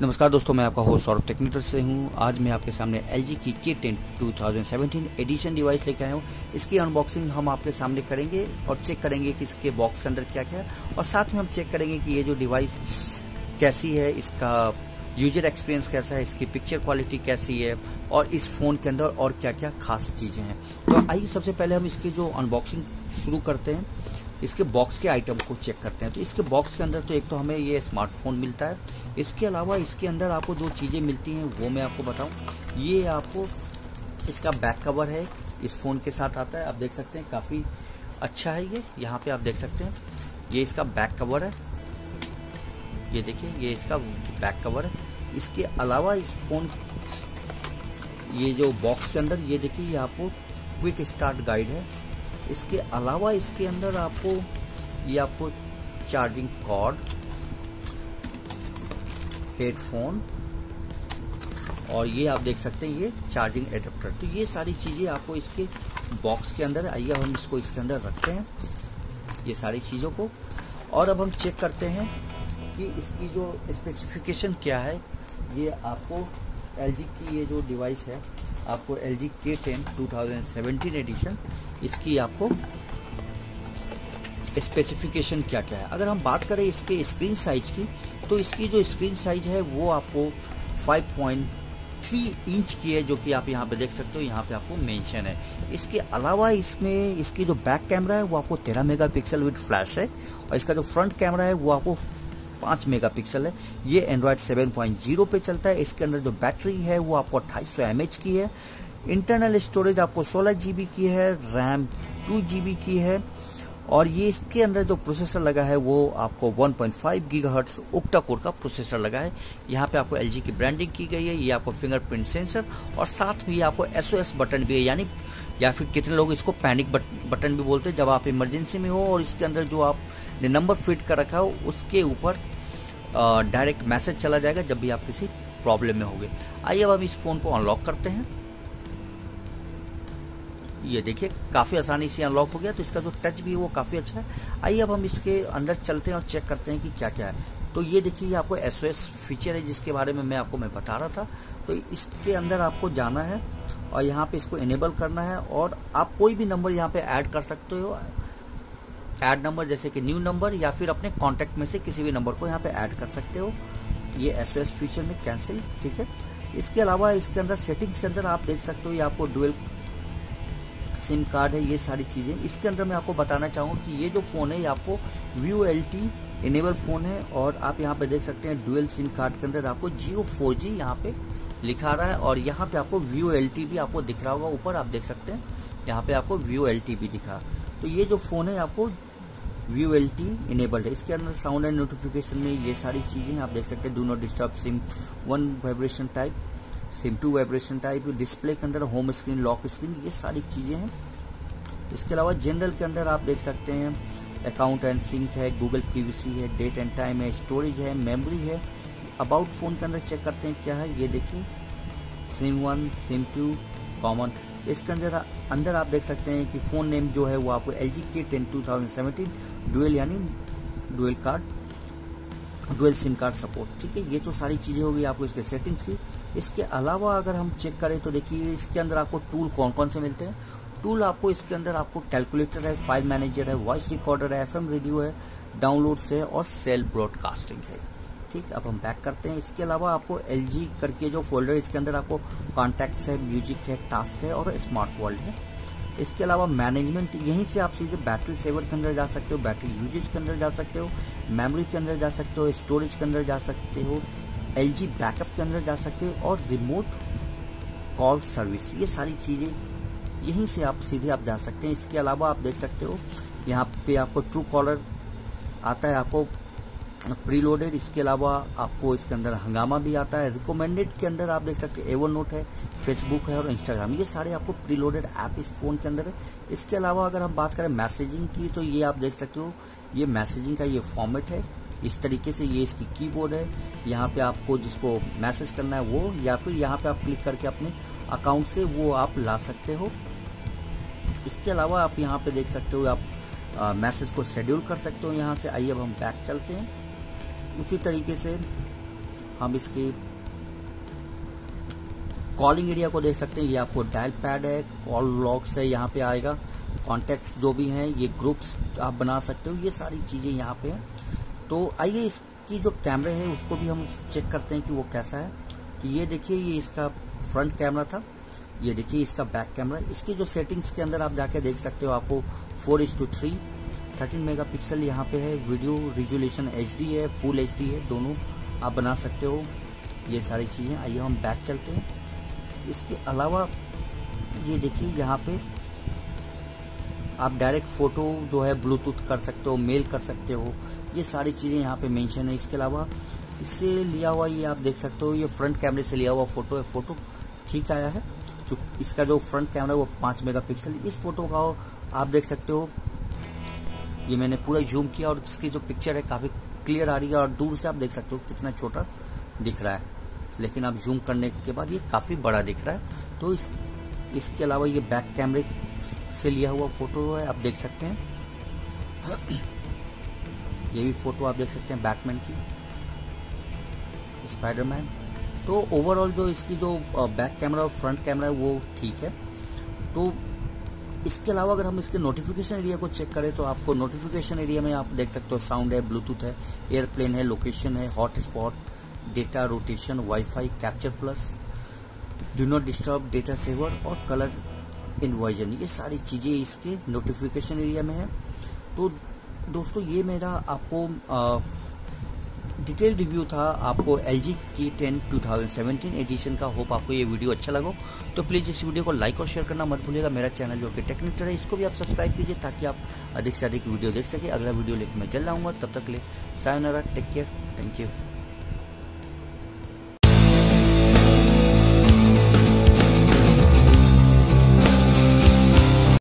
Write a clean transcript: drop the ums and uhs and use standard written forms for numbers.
नमस्कार दोस्तों, मैं आपका होस्ट सौरभ टेक्निकल से हूं। आज मैं आपके सामने LG की K10 2017 एडिशन डिवाइस लेकर आया हूं। इसकी अनबॉक्सिंग हम आपके सामने करेंगे और चेक करेंगे कि इसके बॉक्स के अंदर क्या क्या है, और साथ में हम चेक करेंगे कि ये जो डिवाइस कैसी है, इसका यूजर एक्सपीरियंस कैसा है, इसकी पिक्चर क्वालिटी कैसी है, और इस फ़ोन के अंदर और क्या क्या खास चीज़ें हैं। तो आइए सबसे पहले हम इसकी जो अनबॉक्सिंग शुरू करते हैं। इसके बॉक्स के आइटम को चेक करते हैं। तो इसके बॉक्स के अंदर तो एक तो हमें ये स्मार्टफोन मिलता है। इसके अलावा इसके अंदर आपको जो चीज़ें मिलती हैं वो मैं आपको बताऊं। ये आपको इसका बैक कवर है, इस फ़ोन के साथ आता है। आप देख सकते हैं काफ़ी अच्छा है ये। यहाँ पे आप देख सकते हैं ये इसका बैक कवर है। ये देखिए, ये इसका बैक कवर है। इसके अलावा इस फ़ोन ये जो बॉक्स के अंदर ये देखिए, ये आपको क्विक स्टार्ट गाइड है। इसके अलावा इसके अंदर आपको चार्जिंग कॉर्ड, हेडफोन, और ये आप देख सकते हैं ये चार्जिंग एडेप्टर। तो ये सारी चीज़ें आपको इसके बॉक्स के अंदर। आइए हम इसको इसके अंदर रखते हैं ये सारी चीज़ों को, और अब हम चेक करते हैं कि इसकी जो स्पेसिफिकेशन क्या है। ये आपको LG की ये जो डिवाइस है, आपको LG K10 2017 एडिशन, इसकी आपको स्पेसिफिकेशन क्या क्या है। अगर हम बात करें इसके स्क्रीन साइज की, तो इसकी जो स्क्रीन साइज है वो आपको 5.3 इंच की है, जो कि आप यहाँ पे देख सकते हो। यहाँ पे आपको मेंशन है। इसके अलावा इसमें इसकी जो बैक कैमरा है वो आपको 13 मेगापिक्सल विद फ्लैश है, और इसका जो फ्रंट कैमरा है वो आपको 5 मेगापिक्सल है। ये एंड्रॉयड 7.0 पे चलता है। इसके अंदर जो बैटरी है वो आपको 2800 mAh की है। इंटरनल स्टोरेज आपको 16 GB की है, रैम 2 GB की है, और ये इसके अंदर जो प्रोसेसर लगा है वो आपको 1.5 GHz ओक्टा कोर का प्रोसेसर लगा है। यहाँ पे आपको LG की ब्रांडिंग की गई है। ये आपको फिंगरप्रिंट सेंसर, और साथ में ये आपको SOS बटन भी है, यानी या फिर कितने लोग इसको पैनिक बटन भी बोलते हैं। जब आप इमरजेंसी में हो और इसके अंदर जो आपने नंबर फिट कर रखा हो उसके ऊपर डायरेक्ट मैसेज चला जाएगा जब भी आप किसी प्रॉब्लम में होंगे। आइए अब हम इस फ़ोन को अनलॉक करते हैं। ये देखिए काफ़ी आसानी से अनलॉक हो गया। तो इसका जो टच भी है वो काफ़ी अच्छा है। आइए अब हम इसके अंदर चलते हैं और चेक करते हैं कि क्या क्या है। तो ये देखिए, ये आपको SOS फीचर है जिसके बारे में मैं बता रहा था। तो इसके अंदर आपको जाना है और यहाँ पे इसको इनेबल करना है, और आप कोई भी नंबर यहाँ पे ऐड कर सकते हो। ऐड नंबर जैसे कि न्यू नंबर, या फिर अपने कॉन्टैक्ट में से किसी भी नंबर को यहाँ पे ऐड कर सकते हो। ये SOS फीचर में कैंसिल, ठीक है। इसके अलावा इसके अंदर सेटिंग्स के अंदर आप देख सकते हो ये आपको डुअल सिम कार्ड है, ये सारी चीज़ें। इसके अंदर मैं आपको बताना चाहूँगा कि ये जो फ़ोन है ये आपको VoLTE इनेबल फ़ोन है, और आप यहाँ पे देख सकते हैं डुअल सिम कार्ड के अंदर आपको Jio 4G यहाँ पे लिखा रहा है, और यहाँ पे आपको VoLTE भी आपको दिख रहा होगा। ऊपर आप देख सकते हैं यहाँ पे आपको VoLTE भी दिखा। तो ये जो फ़ोन है आपको VoLTE इनेबल्ड है। इसके अंदर साउंड एंड नोटिफिकेशन में ये सारी चीज़ें आप देख सकते हैं। Do not disturb, SIM 1 vibration type, SIM 2 vibration type. Display के अंदर होम स्क्रीन, लॉक स्क्रीन, ये सारी चीज़ें हैं। इसके अलावा जनरल के अंदर आप देख सकते हैं अकाउंट एंड सिंक है, गूगल प्रीविसी है, डेट एंड टाइम है, स्टोरेज है, मेमोरी है। अबाउट फ़ोन के अंदर चेक करते हैं क्या है। ये देखिए सिम 1, सिम 2 कॉमन। इसके अंदर आप देख सकते हैं कि फ़ोन नेम जो है वो आपको LG K10 2017 डुअल, यानी डुअल सिम कार्ड सपोर्ट, ठीक है। ये तो सारी चीज़ें होगी आपको इसके सेटिंग्स की। इसके अलावा अगर हम चेक करें तो देखिए इसके अंदर आपको टूल कौन कौन से मिलते हैं। टूल आपको इसके अंदर आपको कैलकुलेटर है, फाइल मैनेजर है, वॉइस रिकॉर्डर है, FM रेडियो है, डाउनलोड्स है, और सेल ब्रॉडकास्टिंग है, ठीक। अब हम बैक करते हैं। इसके अलावा आपको LG करके जो फोल्डर है इसके अंदर आपको कॉन्टैक्ट्स है, म्यूजिक है, टास्क है, और स्मार्ट वर्ल्ड है। इसके अलावा मैनेजमेंट, यहीं से आप सीधे बैटरी सेवर के अंदर जा सकते हो, बैटरी यूजेज के अंदर जा सकते हो, मेमोरी के अंदर जा सकते हो, स्टोरेज के अंदर जा सकते हो, LG बैकअप के अंदर जा सकते हो, और रिमोट कॉल सर्विस, ये सारी चीज़ें यहीं से आप सीधे जा सकते हैं। इसके अलावा आप देख सकते हो यहाँ पे आपको ट्रू कॉलर आता है, आपको प्रीलोडेड। इसके अलावा आपको इसके अंदर हंगामा भी आता है। रिकमेंडेड के अंदर आप देख सकते हो एवरनोट है, फेसबुक है, और इंस्टाग्राम, ये सारे आपको प्रीलोडेड ऐप इस फ़ोन के अंदर है। इसके अलावा अगर हम बात करें मैसेजिंग की, तो ये आप देख सकते हो ये मैसेजिंग का ये फॉर्मेट है। इस तरीके से ये इसकी कीबोर्ड है। यहाँ पे आपको जिसको मैसेज करना है वो, या फिर यहाँ पे आप क्लिक करके अपने अकाउंट से वो आप ला सकते हो। इसके अलावा आप यहाँ पे देख सकते हो आप मैसेज को शेड्यूल कर सकते हो यहाँ से। आइए अब हम बैक चलते हैं। उसी तरीके से हम इसकी कॉलिंग एरिया को देख सकते हैं। ये आपको डायल पैड है, कॉल लॉग्स है, यहाँ पे आएगा कॉन्टेक्ट्स जो भी हैं, ये ग्रुप्स आप बना सकते हो, ये सारी चीज़ें यहाँ पे हैं। तो आइए इसकी जो कैमरे है उसको भी हम चेक करते हैं कि वो कैसा है। तो ये देखिए, ये इसका फ्रंट कैमरा था, ये देखिए इसका बैक कैमरा। इसकी जो सेटिंग्स के अंदर आप जाके देख सकते हो, आपको 4:3 13 मेगापिक्सल यहाँ पे है, वीडियो रिजोल्यूशन HD है, फुल HD है, दोनों आप बना सकते हो, ये सारी चीज़ें। आइए हम बैक चलते हैं। इसके अलावा ये देखिए यहाँ पे आप डायरेक्ट फ़ोटो जो है ब्लूटूथ कर सकते हो, मेल कर सकते हो, ये सारी चीज़ें यहाँ पे मेंशन है। इसके अलावा इससे लिया हुआ ये आप देख सकते हो, ये फ्रंट कैमरे से लिया हुआ फ़ोटो है, फ़ोटो ठीक आया है। जो इसका जो फ्रंट कैमरा है वो 5 मेगापिक्सल, इस फोटो का आप देख सकते हो, ये मैंने पूरा जूम किया और इसकी जो पिक्चर है काफ़ी क्लियर आ रही है और दूर से आप देख सकते हो कितना छोटा दिख रहा है, लेकिन आप जूम करने के बाद ये काफ़ी बड़ा दिख रहा है। तो इसके अलावा ये बैक कैमरे से लिया हुआ फोटो है, आप देख सकते हैं। ये भी फोटो आप देख सकते हैं बैटमैन की, स्पाइडरमैन। तो ओवरऑल जो इसकी जो बैक कैमरा और फ्रंट कैमरा है वो ठीक है। तो इसके अलावा अगर हम इसके नोटिफिकेशन एरिया को चेक करें तो आपको नोटिफिकेशन एरिया में आप देख सकते हो साउंड है, ब्लूटूथ है, एयरप्लेन है, लोकेशन है, hotspot, data rotation, WiFi, capture plus, do not disturb, data saver और कलर इन्वर्जन, ये सारी चीज़ें इसके नोटिफिकेशन एरिया में है। तो दोस्तों ये मेरा आपको डिटेल रिव्यू था आपको LG K10 2017 एडिशन का। होप आपको ये वीडियो अच्छा लगा। तो प्लीज़ इस वीडियो को लाइक और शेयर करना मत भूलिएगा। मेरा चैनल जो कि टेक्निकल है इसको भी आप सब्सक्राइब कीजिए ताकि आप अधिक से अधिक वीडियो देख सके। अगला वीडियो लेकर मैं जल्द आऊँगा, तब तक के लिए sayonara, take care, thank you.